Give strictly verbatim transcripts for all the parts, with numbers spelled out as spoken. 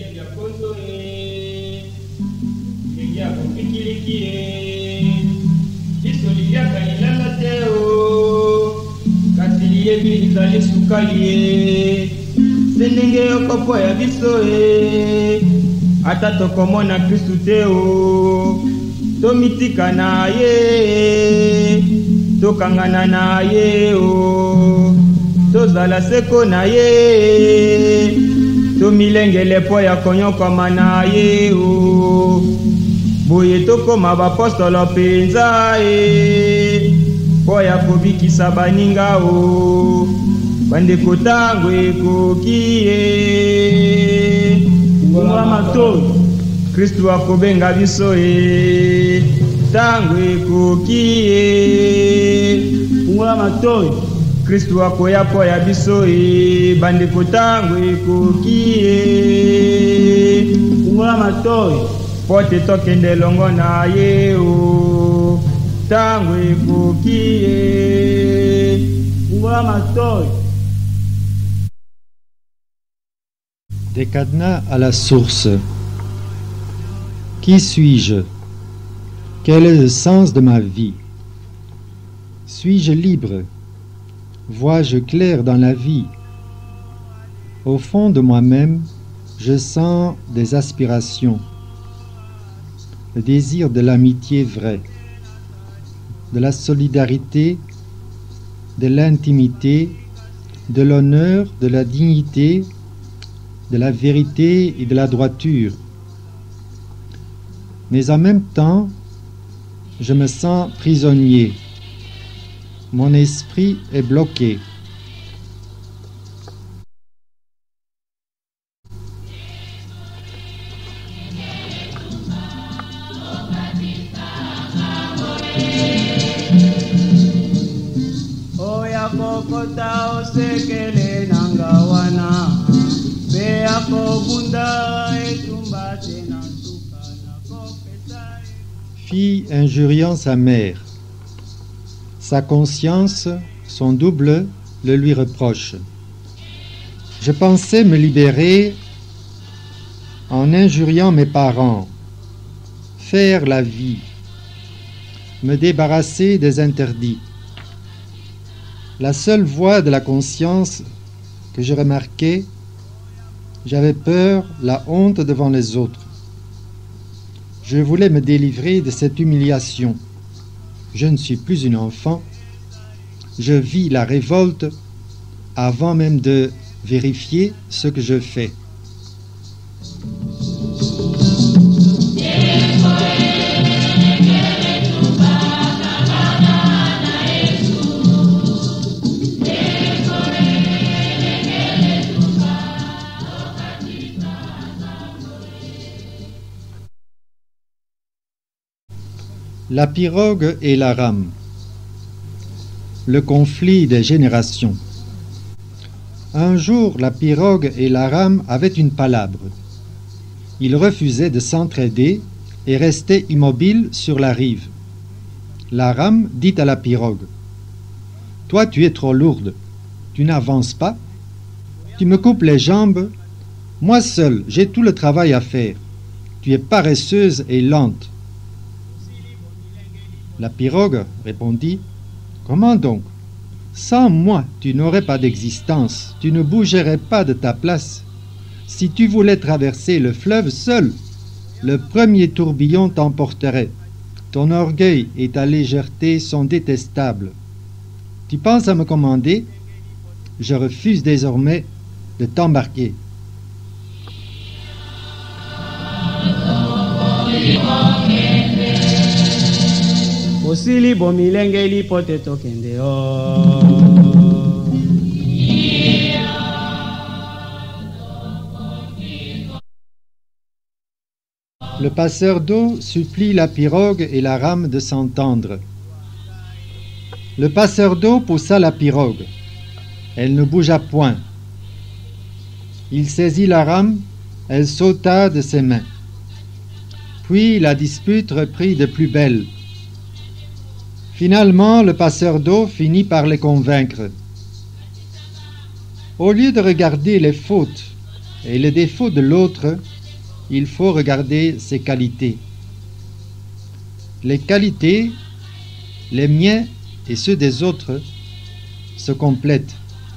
Senenge okopo ya biso e ata tokomona Kristu te o tomitika na ye tokangana na ye o tozala seko na ye tomilengele po ya konyokoma na ye o boye tokoma bapostolo penza e po ya kobikisa baninga o bandeko tango ekoki ye ngoma matoi Kristu akobenga biso e tango ekoki ye ngoma matoi Kristu akoya po ya biso e bandeko tango ekoki ye ngoma matoi pote tokende longo na ye o tango ekoki ye ngoma matoi. Des cadenas à la source. Qui suis-je? Quel est le sens de ma vie? Suis-je libre? Vois-je clair dans la vie? Au fond de moi-même, je sens des aspirations, le désir de l'amitié vraie, de la solidarité, de l'intimité, de l'honneur, de la dignité, de la vérité et de la droiture. Mais en même temps, je me sens prisonnier. Mon esprit est bloqué. Fille injuriant sa mère. Sa conscience, son double, le lui reproche. Je pensais me libérer en injuriant mes parents, faire la vie, me débarrasser des interdits. La seule voix de la conscience que je remarquais, j'avais peur, la honte devant les autres. Je voulais me délivrer de cette humiliation. Je ne suis plus une enfant. Je vis la révolte avant même de vérifier ce que je fais. La pirogue et la rame. Le conflit des générations. Un jour, la pirogue et la rame avaient une palabre. Ils refusaient de s'entraider et restaient immobiles sur la rive. La rame dit à la pirogue: « Toi, tu es trop lourde. Tu n'avances pas. Tu me coupes les jambes. Moi seul, j'ai tout le travail à faire. Tu es paresseuse et lente. » La pirogue répondit: « Comment donc? Sans moi, tu n'aurais pas d'existence, tu ne bougerais pas de ta place. Si tu voulais traverser le fleuve seul, le premier tourbillon t'emporterait. Ton orgueil et ta légèreté sont détestables. Tu penses à me commander? Je refuse désormais de t'embarquer. » Osili bomilenge li pote tokende o. Le passeur d'eau supplie la pirogue et la rame de s'entendre. Le passeur d'eau poussa la pirogue. Elle ne bougea point. Il saisit la rame, elle sauta de ses mains. Puis la dispute reprit de plus belle. Finalement, le passeur d'eau finit par les convaincre. Au lieu de regarder les fautes et les défauts de l'autre, il faut regarder ses qualités. Les qualités, les miens et ceux des autres, se complètent.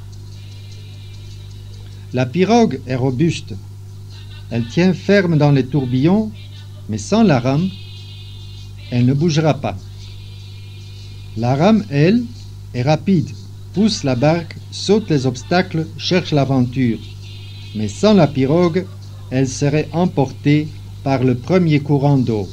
La pirogue est robuste. Elle tient ferme dans les tourbillons, mais sans la rame, elle ne bougera pas. La rame, elle, est rapide, pousse la barque, saute les obstacles, cherche l'aventure. Mais sans la pirogue, elle serait emportée par le premier courant d'eau.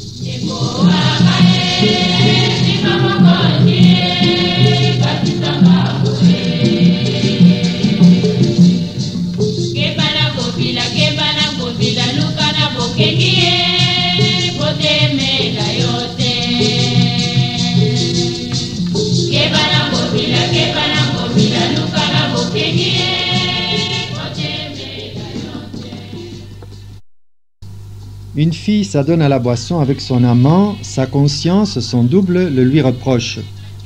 Une fille s'adonne à la boisson avec son amant, sa conscience, son double, le lui reproche.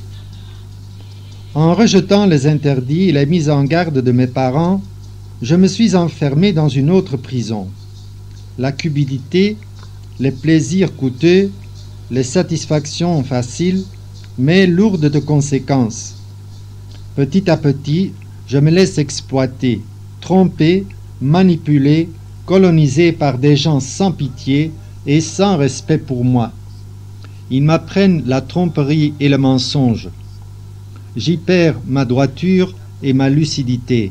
En rejetant les interdits et les mises en garde de mes parents, je me suis enfermé dans une autre prison. La cupidité, les plaisirs coûteux, les satisfactions faciles, mais lourdes de conséquences. Petit à petit, je me laisse exploiter, tromper, manipuler, colonisé par des gens sans pitié et sans respect pour moi. Ils m'apprennent la tromperie et le mensonge. J'y perds ma droiture et ma lucidité.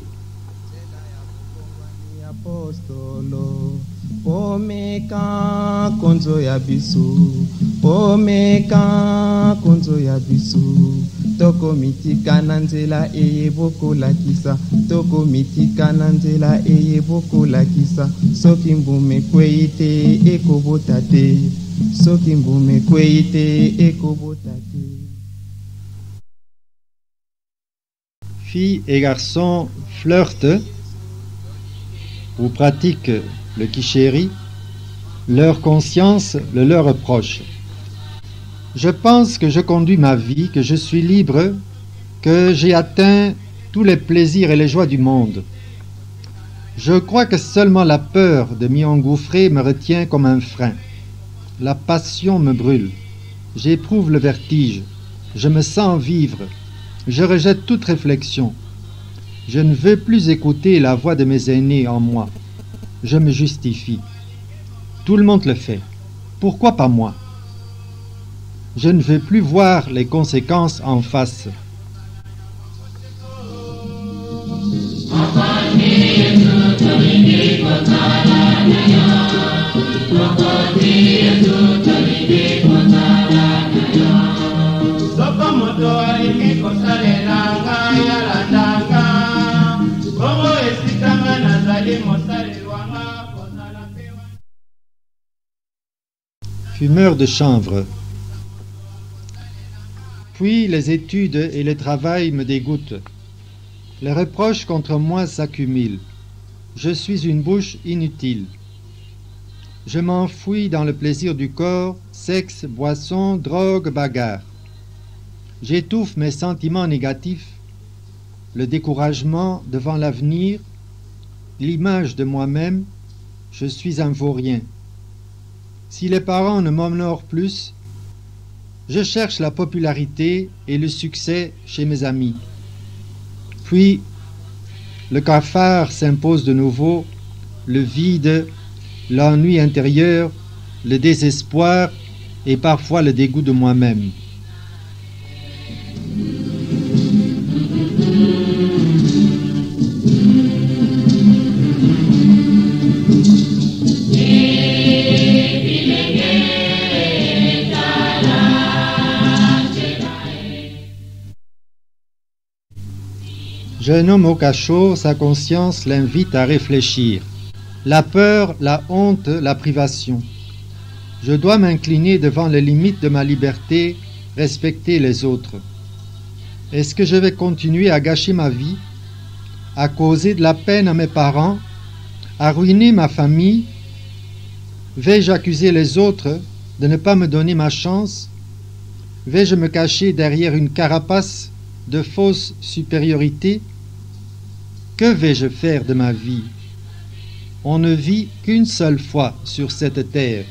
Toko mitika na nzela eyeboko lakisa toko mitika na nzela eyeboko lakisa soki mbume kwei te ekobota te soki mbume kwei te ekobota te. Filles et garçons flirtent ou pratiquent le kichéri, leur conscience le leur reproche. Je pense que je conduis ma vie, que je suis libre, que j'ai atteint tous les plaisirs et les joies du monde. Je crois que seulement la peur de m'y engouffrer me retient comme un frein. La passion me brûle. J'éprouve le vertige. Je me sens vivre. Je rejette toute réflexion. Je ne veux plus écouter la voix de mes aînés en moi. Je me justifie. Tout le monde le fait. Pourquoi pas moi ? Je ne veux plus voir les conséquences en face. Fumeur de chanvre. Puis les études et le travail me dégoûtent. Les reproches contre moi s'accumulent. Je suis une bouche inutile. Je m'enfouis dans le plaisir du corps, sexe, boisson, drogue, bagarre. J'étouffe mes sentiments négatifs, le découragement devant l'avenir, l'image de moi-même. Je suis un vaurien. Si les parents ne m'honorent plus, je cherche la popularité et le succès chez mes amis. Puis, le cafard s'impose de nouveau, le vide, l'ennui intérieur, le désespoir et parfois le dégoût de moi-même. Jeune homme au cachot, sa conscience l'invite à réfléchir. La peur, la honte, la privation. Je dois m'incliner devant les limites de ma liberté, respecter les autres. Est-ce que je vais continuer à gâcher ma vie, à causer de la peine à mes parents, à ruiner ma famille? Vais-je accuser les autres de ne pas me donner ma chance? Vais-je me cacher derrière une carapace de fausse supériorité? Que vais-je faire de ma vie? On ne vit qu'une seule fois sur cette terre.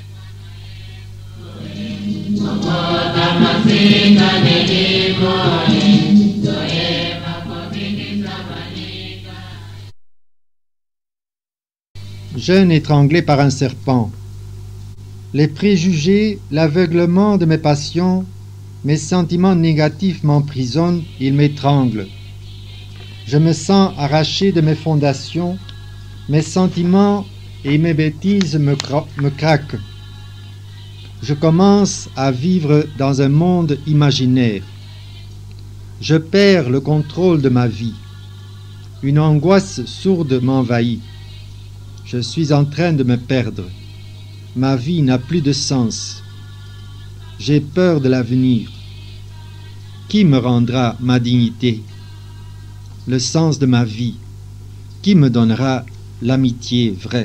Jeune étranglé par un serpent. Les préjugés, l'aveuglement de mes passions, mes sentiments négatifs m'emprisonnent, ils m'étranglent. Je me sens arraché de mes fondations, mes sentiments et mes bêtises me, cra- me craquent. Je commence à vivre dans un monde imaginaire. Je perds le contrôle de ma vie. Une angoisse sourde m'envahit. Je suis en train de me perdre. Ma vie n'a plus de sens. J'ai peur de l'avenir. Qui me rendra ma dignité, le sens de ma vie? Qui me donnera l'amitié vraie?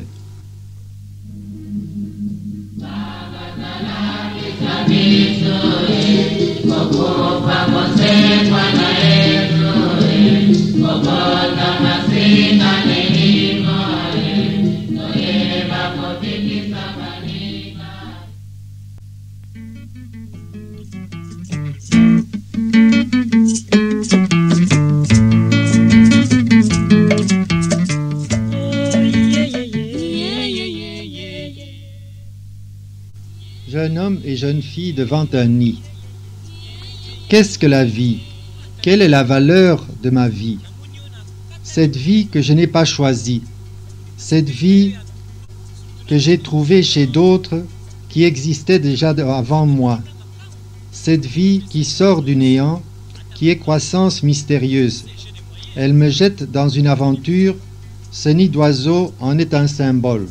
Jeune homme et jeune fille devant un nid. Qu'est-ce que la vie? Quelle est la valeur de ma vie? Cette vie que je n'ai pas choisie, cette vie que j'ai trouvée chez d'autres qui existait déjà avant moi, cette vie qui sort du néant, qui est croissance mystérieuse. Elle me jette dans une aventure, ce nid d'oiseau en est un symbole.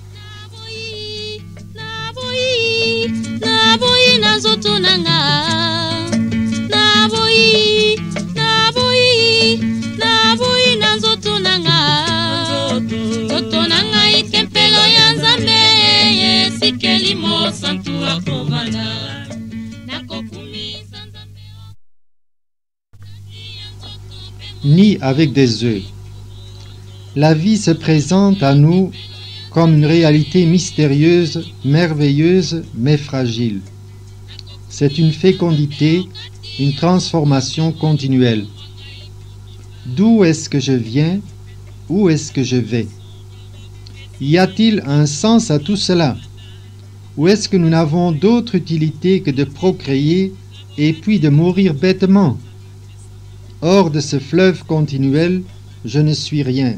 Nid avec des œufs. La vie se présente à nous comme une réalité mystérieuse, merveilleuse, mais fragile. C'est une fécondité, une transformation continuelle. D'où est-ce que je viens? Où est-ce que je vais? Y a-t-il un sens à tout cela? Ou est-ce que nous n'avons d'autre utilité que de procréer et puis de mourir bêtement? Hors de ce fleuve continuel, je ne suis rien.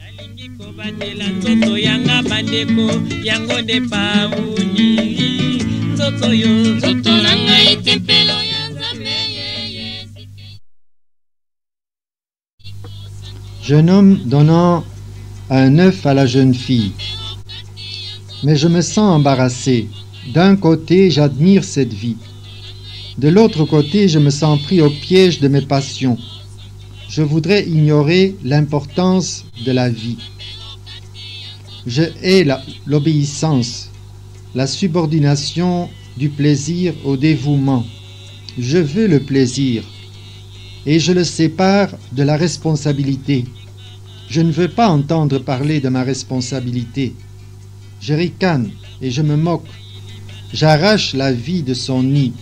Jeune homme donnant un œuf à la jeune fille. Mais je me sens embarrassé. D'un côté, j'admire cette vie. De l'autre côté, je me sens pris au piège de mes passions. Je voudrais ignorer l'importance de la vie. Je hais la, l'obéissance, la subordination du plaisir au dévouement. Je veux le plaisir et je le sépare de la responsabilité. Je ne veux pas entendre parler de ma responsabilité. Je ricane et je me moque. J'arrache la vie de son nid.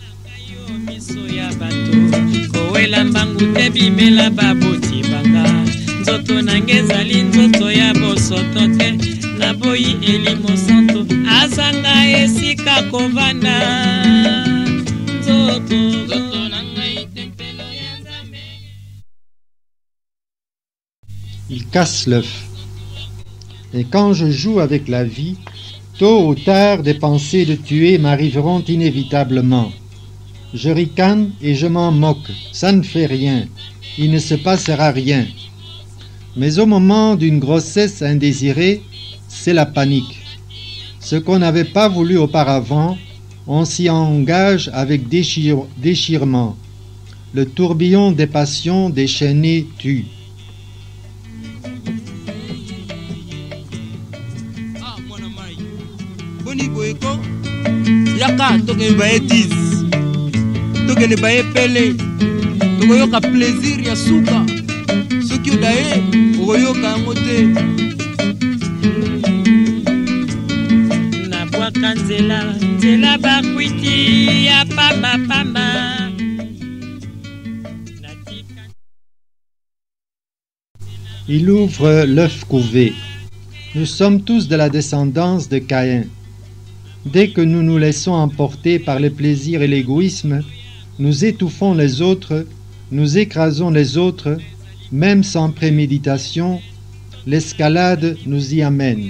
Il casse l'œuf. Et quand je joue avec la vie, tôt ou tard des pensées de tuer m'arriveront inévitablement. Je ricane et je m'en moque, ça ne fait rien, il ne se passera rien. Mais au moment d'une grossesse indésirée, c'est la panique. Ce qu'on n'avait pas voulu auparavant, on s'y engage avec déchire, déchirement. Le tourbillon des passions déchaînées tue. Yaka toke baye tiz toke ne baye pele tokoyoka plaisir ya suka soki odaye okoyoka yango te nzela nzela bakwiti ya pambapamba. Il ouvre l'œuf couvé. Nous sommes tous de la descendance de Caïn. Dès que nous nous laissons emporter par le plaisir et l'égoïsme, nous étouffons les autres, nous écrasons les autres, même sans préméditation, l'escalade nous y amène.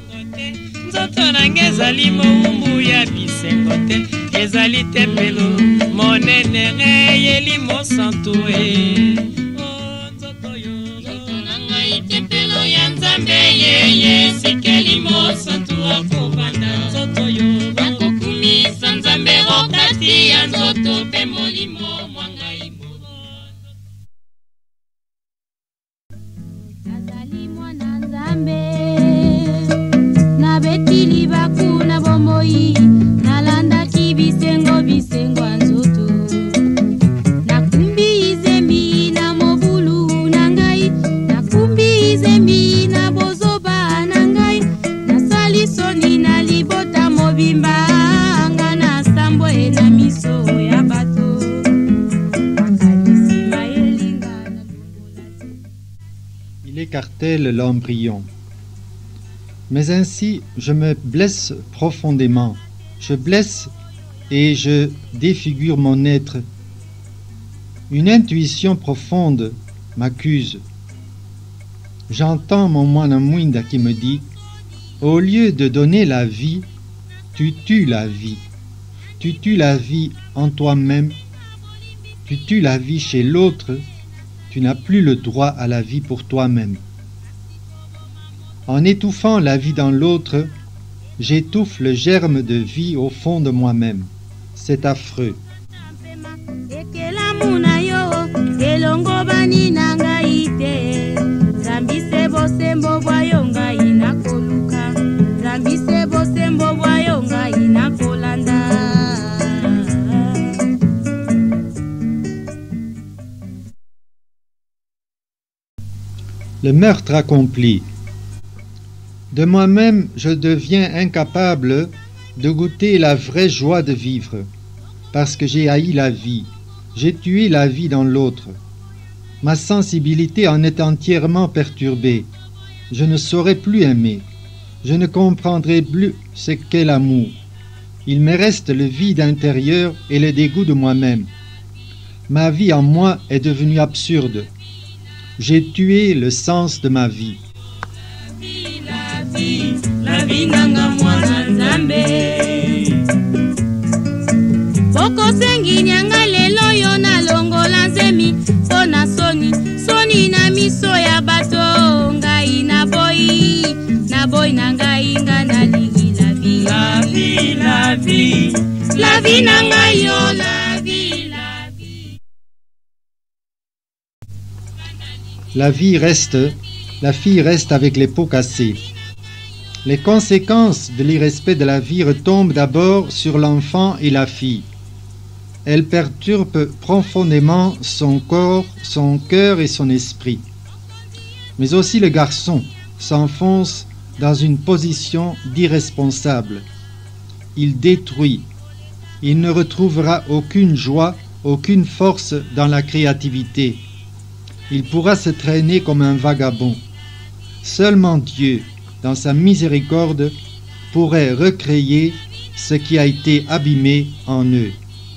Il écartèle l'embryon. Mais ainsi, je me blesse profondément. Je blesse et je défigure mon être. Une intuition profonde m'accuse. J'entends mon moine Mwinda qui me dit « Au lieu de donner la vie, tu tues la vie. Tu tues la vie en toi-même. Tu tues la vie chez l'autre. Tu n'as plus le droit à la vie pour toi-même. » En étouffant la vie dans l'autre, j'étouffe le germe de vie au fond de moi-même. C'est affreux. Le meurtre accompli. De moi-même, je deviens incapable de goûter la vraie joie de vivre, parce que j'ai haï la vie, j'ai tué la vie dans l'autre. Ma sensibilité en est entièrement perturbée. Je ne saurais plus aimer. Je ne comprendrai plus ce qu'est l'amour. Il me reste le vide intérieur et le dégoût de moi-même. Ma vie en moi est devenue absurde. J'ai tué le sens de ma vie. La vie nanga mwana nzambe Boko sengi nyanga lelo yo na longola nzemi Pona soni, soni na miso ya bato Ngai na boy, na boy na ngai nga na ligi la vie La vie, la vie, la vie nanga yo la vie, la vie La vie reste, la fille reste avec les pots cassés. Les conséquences de l'irrespect de la vie retombent d'abord sur l'enfant et la fille. Elles perturbent profondément son corps, son cœur et son esprit. Mais aussi le garçon s'enfonce dans une position d'irresponsable. Il détruit. Il ne retrouvera aucune joie, aucune force dans la créativité. Il pourra se traîner comme un vagabond. Seulement Dieu, dans sa miséricorde, pourrait recréer ce qui a été abîmé en eux.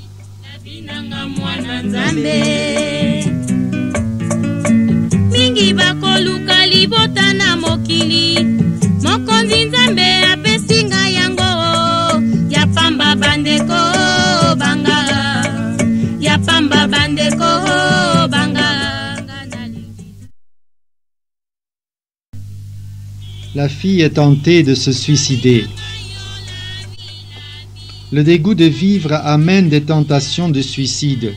Mingi bakoluka libota na mokili mokonzi nzambe apesinga yango ya pamba bandeko banga ya pamba bandeko banga. La fille est tentée de se suicider. Le dégoût de vivre amène des tentations de suicide.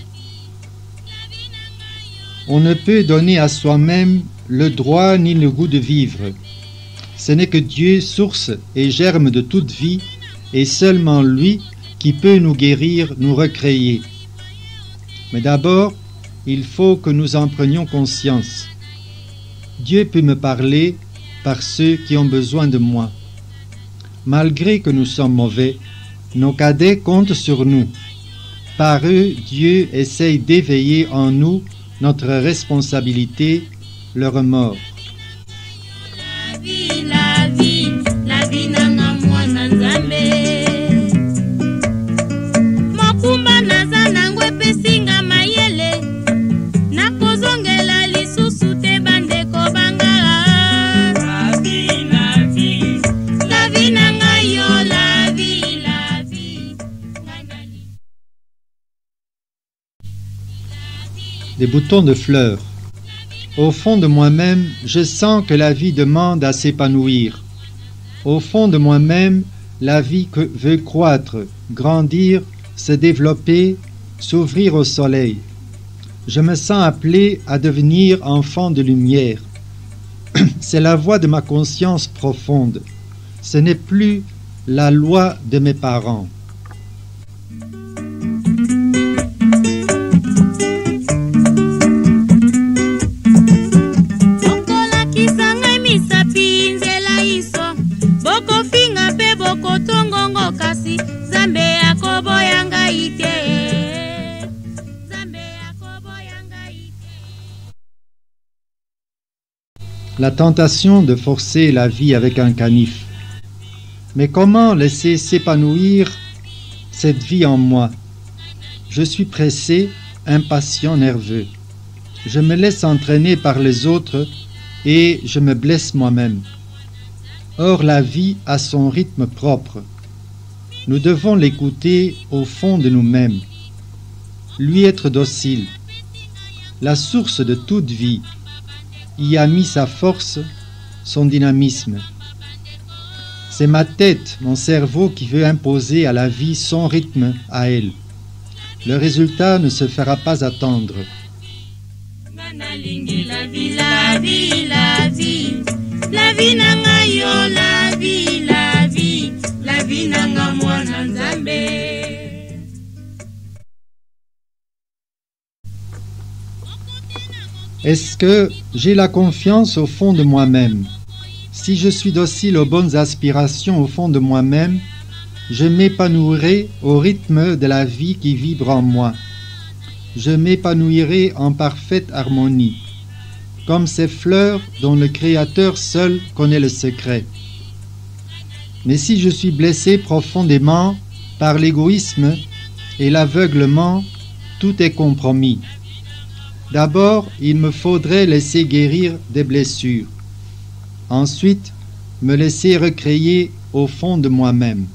On ne peut donner à soi-même le droit ni le goût de vivre. Ce n'est que Dieu, source et germe de toute vie, et seulement lui qui peut nous guérir, nous recréer. Mais d'abord, il faut que nous en prenions conscience. Dieu peut me parler par ceux qui ont besoin de moi. Malgré que nous sommes mauvais, nos cadets comptent sur nous. Par eux, Dieu essaye d'éveiller en nous notre responsabilité, le remords. La vie, la vie, la vie nanga mwana nzambe. Mokumba naza nangwe pesinga mayele. Nakozongela lisusu te bandeko bangala. La vie, la vie, la vie nanga yo, la vie, la vie. Des boutons de fleurs. Au fond de moi-même, je sens que la vie demande à s'épanouir. Au fond de moi-même, la vie que veut croître, grandir, se développer, s'ouvrir au soleil. Je me sens appelé à devenir enfant de lumière. C'est la voix de ma conscience profonde. Ce n'est plus la loi de mes parents. La tentation de forcer la vie avec un canif. Mais comment laisser s'épanouir cette vie en moi? Je suis pressé, impatient, nerveux. Je me laisse entraîner par les autres et je me blesse moi-même. Or, la vie a son rythme propre. Nous devons l'écouter au fond de nous-mêmes, lui être docile. La source de toute vie y a mis sa force, son dynamisme. C'est ma tête, mon cerveau qui veut imposer à la vie son rythme à elle. Le résultat ne se fera pas attendre. La vie, la vie, la vie, la vie, la vie nanga yo, la vie, la vie, la vie nanga mwana nzambe. Est-ce que j'ai la confiance au fond de moi-même? Si je suis docile aux bonnes aspirations au fond de moi-même, je m'épanouirai au rythme de la vie qui vibre en moi. Je m'épanouirai en parfaite harmonie, comme ces fleurs dont le Créateur seul connaît le secret. Mais si je suis blessé profondément par l'égoïsme et l'aveuglement, tout est compromis. D'abord, il me faudrait laisser guérir des blessures. Ensuite, me laisser recréer au fond de moi-même.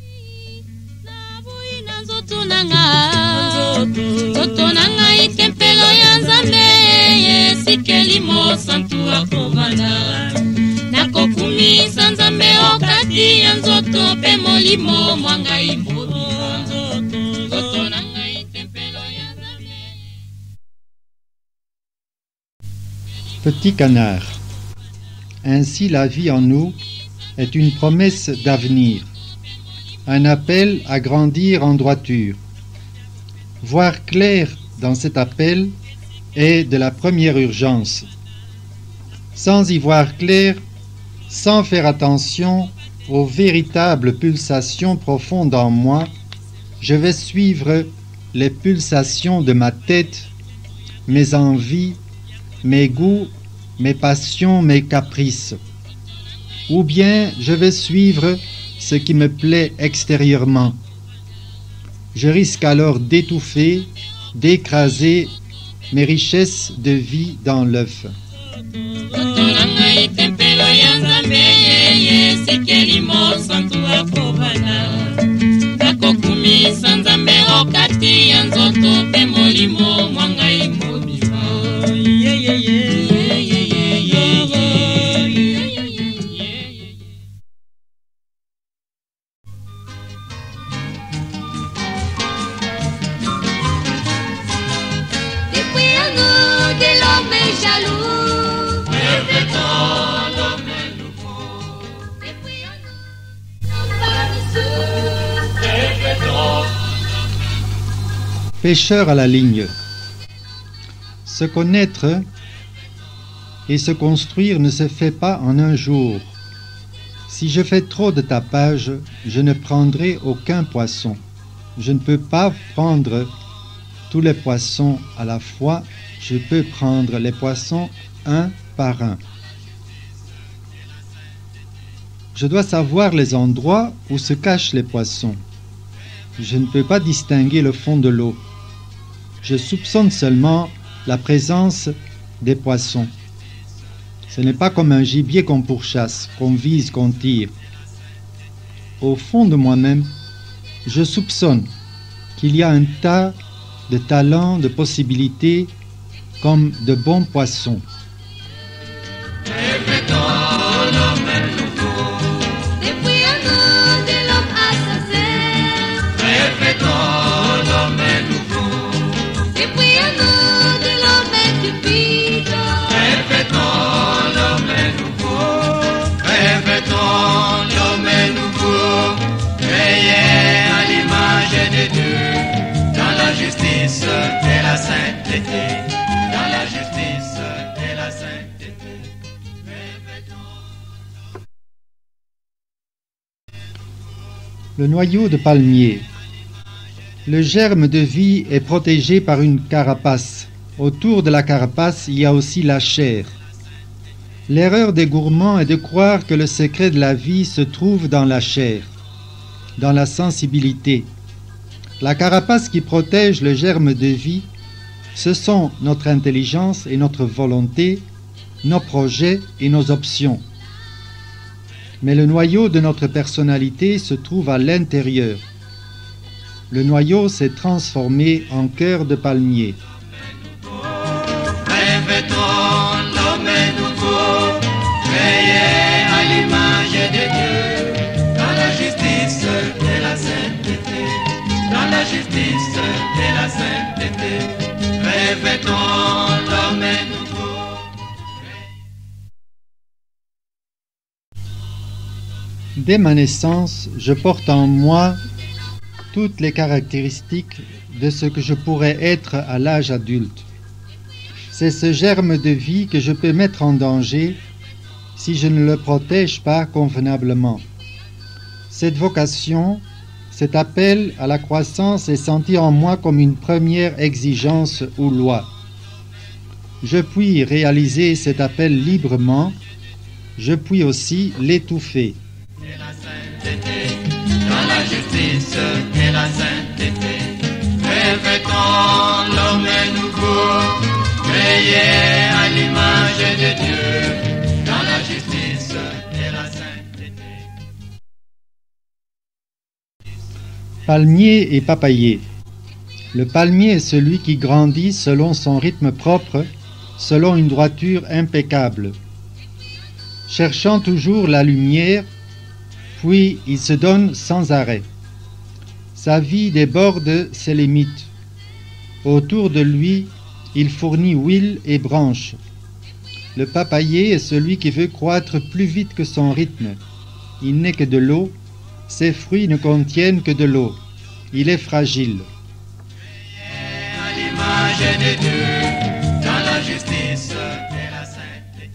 Petit canard. Ainsi la vie en nous est une promesse d'avenir, un appel à grandir en droiture. Voir clair dans cet appel est de la première urgence. Sans y voir clair, sans faire attention aux véritables pulsations profondes en moi, je vais suivre les pulsations de ma tête, mes envies, mes goûts, mes passions, mes caprices. Ou bien je vais suivre ce qui me plaît extérieurement. Je risque alors d'étouffer, d'écraser mes richesses de vie dans l'œuf. Pêcheur à la ligne. Se connaître et se construire ne se fait pas en un jour. Si je fais trop de tapage, je ne prendrai aucun poisson. Je ne peux pas prendre tous les poissons à la fois, je peux prendre les poissons un par un. Je dois savoir les endroits où se cachent les poissons. Je ne peux pas distinguer le fond de l'eau. Je soupçonne seulement la présence des poissons. Ce n'est pas comme un gibier qu'on pourchasse, qu'on vise, qu'on tire. Au fond de moi-même, je soupçonne qu'il y a un tas de talents, de possibilités, comme de bons poissons. Et la sainteté, dans la justice et la sainteté. Le noyau de palmier. Le germe de vie est protégé par une carapace. Autour de la carapace, il y a aussi la chair. L'erreur des gourmands est de croire que le secret de la vie se trouve dans la chair, dans la sensibilité. La carapace qui protège le germe de vie, ce sont notre intelligence et notre volonté, nos projets et nos options. Mais le noyau de notre personnalité se trouve à l'intérieur. Le noyau s'est transformé en cœur de palmier. Revêtons l'homme nouveau, créé à l'image de Dieu, dans la justice et la sainteté. Dans la justice et la sainteté, revêtons l'homme nouveau. Dès ma naissance, je porte en moi toutes les caractéristiques de ce que je pourrais être à l'âge adulte. C'est ce germe de vie que je peux mettre en danger si je ne le protège pas convenablement. Cette vocation, cet appel à la croissance est senti en moi comme une première exigence ou loi. Je puis réaliser cet appel librement, je puis aussi l'étouffer. Et la sainteté, dans la justice et la sainteté, revêtons l'homme nouveau, créé à l'image de Dieu, dans la justice et la sainteté. Palmier et papayer. Le palmier est celui qui grandit selon son rythme propre, selon une droiture impeccable. Cherchant toujours la lumière, puis il se donne sans arrêt. Sa vie déborde ses limites. Autour de lui, il fournit huile et branches. Le papayer est celui qui veut croître plus vite que son rythme. Il n'est que de l'eau. Ses fruits ne contiennent que de l'eau. Il est fragile. À l'image de Dieu, dans la justice et la sainteté.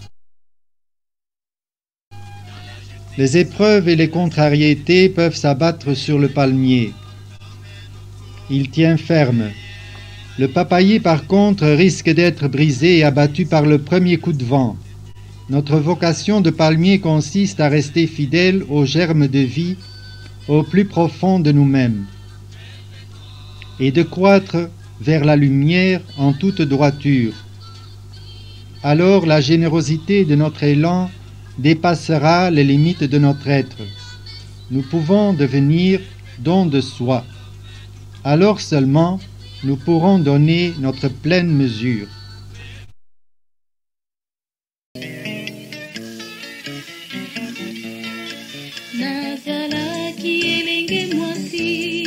Les épreuves et les contrariétés peuvent s'abattre sur le palmier. Il tient ferme. Le papayer, par contre, risque d'être brisé et abattu par le premier coup de vent. Notre vocation de palmier consiste à rester fidèle au germe de vie, au plus profond de nous-mêmes, et de croître vers la lumière en toute droiture. Alors la générosité de notre élan dépassera les limites de notre être. Nous pouvons devenir don de soi. Alors seulement nous pourrons donner notre pleine mesure. nazalaki elenge mwasi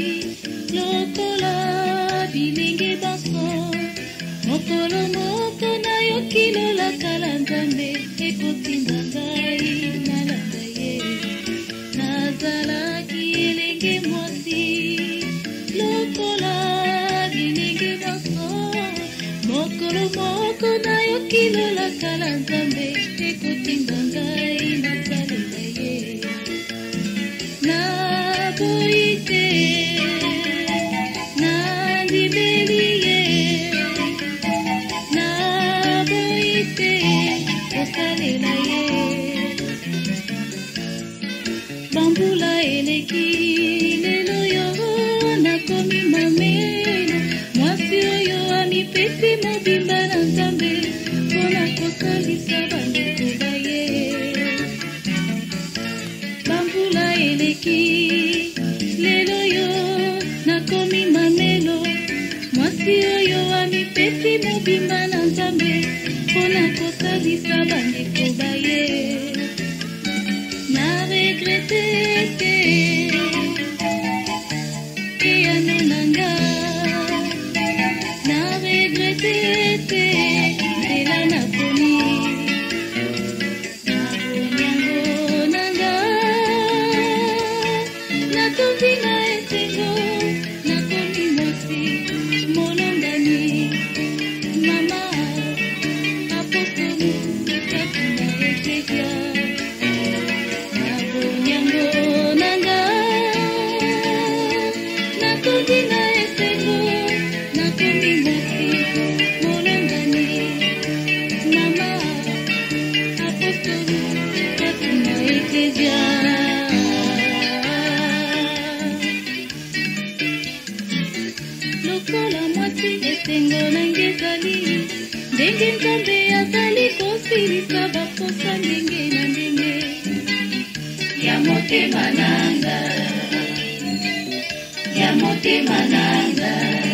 lokola bilenge baso mokolo moko nayoki lolakala nzambe ekotinda ngai nalanda ye nazalaki elenge mwasi lokola bilenge baso mokolo moko nayoki lolakala nzambe ekotinda ngai nasalela ye boite na libelie na boite osalela ye bambula eleki lelo yo nakomi mamelo mwasi oyo amipesi mobimba na nzambe mpona kosalisa bandeko baye bambula eleki lelo yo nakomi mamelo mwasi oyo amipesi mobimba na nzambe mpona kosalisa bandeko baye na regrete te eyano nanga na regrete te nzela naponi na bonyango nanga natondi na esengo nakomi mwasi molongani mama apostolu kakuna eklesia na bonyango nanga natondi na esengo nakomi mwasi molongani mama apostolu kakuna eklesia lokola mwasi esengo nange ezali ndenge nzambe azali kosilisa baposa ndenge na ndenge ya motema nanga ya motema nanga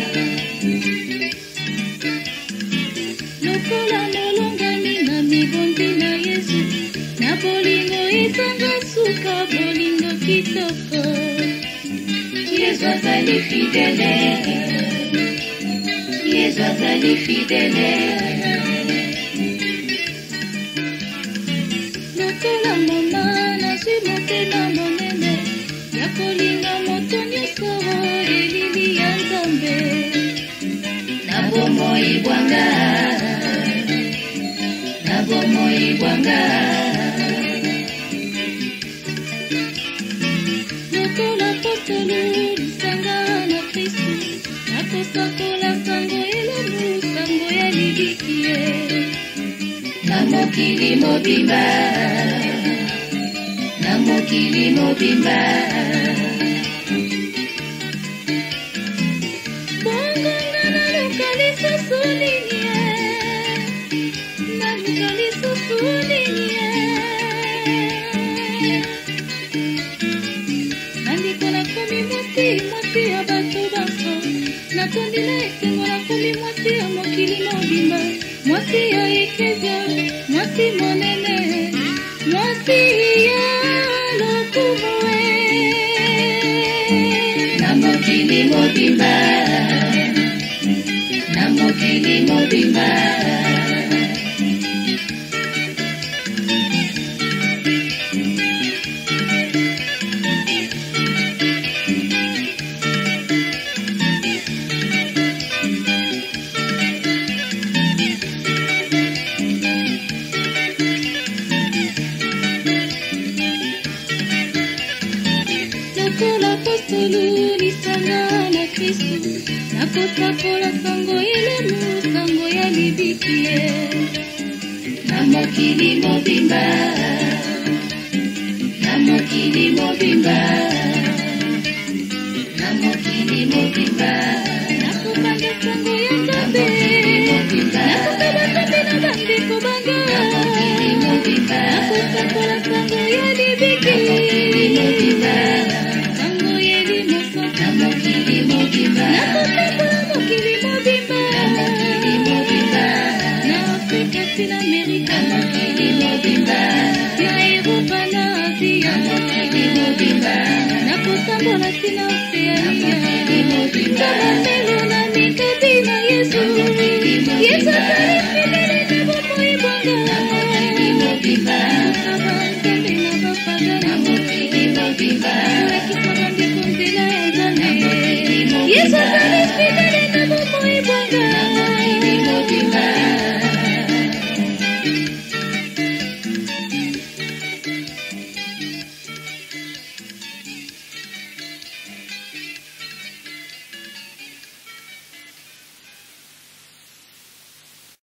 lokola molongani na mibondi na yesu na bolingo ezanga suka bolingo kitoko yesu azali fidele yesu azali fidele lokola mama nazwi motema monene ya kolinga moto nyonso elili ya nzambe na bomoi bwanga na bomoi bwanga lokola apostolu lisanga na kristu nakosakola sango elemu sango ya libikie na mokili mobimba na mokili mobimba bongonga naluka lisusu linie naluka lisusu linie nandiko nakomi mwasi mwasi ya bato banso natondi na esengo nakomi mwasi ya mokili mobimba mwasi ya eklesia mwasi monene mwasi ya lokumu na mokili mobimba na mokili mobimba lokola apostolu lisanga na kristu nakosakola sango elemu sango ya libikie na mokili mobimba na mokili mobimba na mokili mobimba nakobanga sango ya nzambe nakobeba nzambe na bandeko banga na mokili mobimba nakosakola sango ya libikie sango yeli mosaka na mokili mobimba nakosakola mokili mobimba na mokili mobimba na afrika tina amerika na mokili mobimba na eropa na asia na mokili mobimba nakosambola tina oseania na mokili mobimba melo na mikati na yesu yesu azali fidele na bomoi bwanga na mokili mobimba nakosaba nzambe na bapaga na mokili mobimba